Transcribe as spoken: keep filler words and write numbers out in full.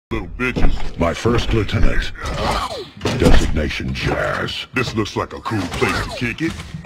little bitches. My first lieutenant. Designation Jazz. This looks like a cool place to kick it.